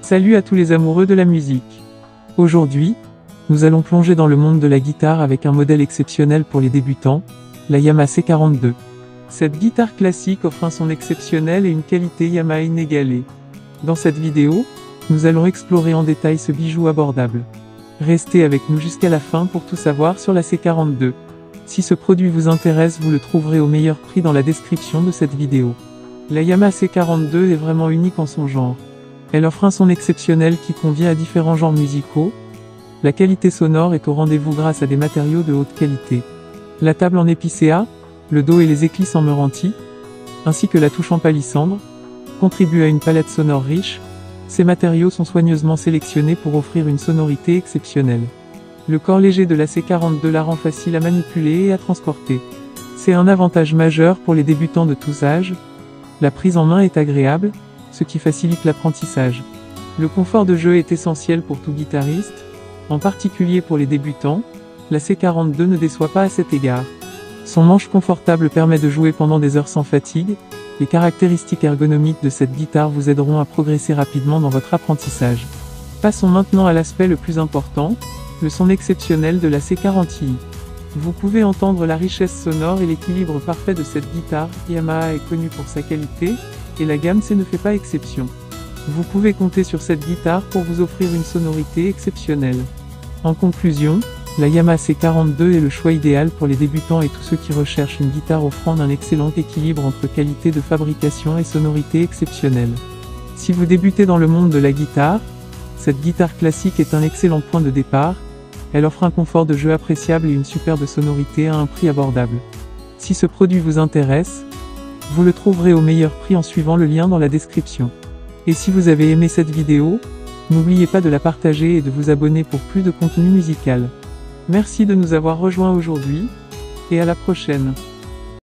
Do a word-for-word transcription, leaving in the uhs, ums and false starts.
Salut à tous les amoureux de la musique. Aujourd'hui, nous allons plonger dans le monde de la guitare avec un modèle exceptionnel pour les débutants, la Yamaha C quarante-deux. Cette guitare classique offre un son exceptionnel et une qualité Yamaha inégalée. Dans cette vidéo, nous allons explorer en détail ce bijou abordable. Restez avec nous jusqu'à la fin pour tout savoir sur la C quarante-deux. Si ce produit vous intéresse, vous le trouverez au meilleur prix dans la description de cette vidéo. La Yamaha C quarante-deux est vraiment unique en son genre. Elle offre un son exceptionnel qui convient à différents genres musicaux. La qualité sonore est au rendez-vous grâce à des matériaux de haute qualité. La table en épicéa, le dos et les éclisses en meranti, ainsi que la touche en palissandre, contribuent à une palette sonore riche. Ces matériaux sont soigneusement sélectionnés pour offrir une sonorité exceptionnelle. Le corps léger de la C quarante-deux la rend facile à manipuler et à transporter. C'est un avantage majeur pour les débutants de tous âges. La prise en main est agréable, ce qui facilite l'apprentissage. Le confort de jeu est essentiel pour tout guitariste, en particulier pour les débutants. La C quarante-deux ne déçoit pas à cet égard. Son manche confortable permet de jouer pendant des heures sans fatigue. Les caractéristiques ergonomiques de cette guitare vous aideront à progresser rapidement dans votre apprentissage. Passons maintenant à l'aspect le plus important, le son exceptionnel de la C quarante i. Vous pouvez entendre la richesse sonore et l'équilibre parfait de cette guitare. Yamaha est connue pour sa qualité, et la gamme C ne fait pas exception. Vous pouvez compter sur cette guitare pour vous offrir une sonorité exceptionnelle. En conclusion, la Yamaha C quarante-deux est le choix idéal pour les débutants et tous ceux qui recherchent une guitare offrant un excellent équilibre entre qualité de fabrication et sonorité exceptionnelle. Si vous débutez dans le monde de la guitare, cette guitare classique est un excellent point de départ. Elle offre un confort de jeu appréciable et une superbe sonorité à un prix abordable. Si ce produit vous intéresse, vous le trouverez au meilleur prix en suivant le lien dans la description. Et si vous avez aimé cette vidéo, n'oubliez pas de la partager et de vous abonner pour plus de contenu musical. Merci de nous avoir rejoints aujourd'hui, et à la prochaine.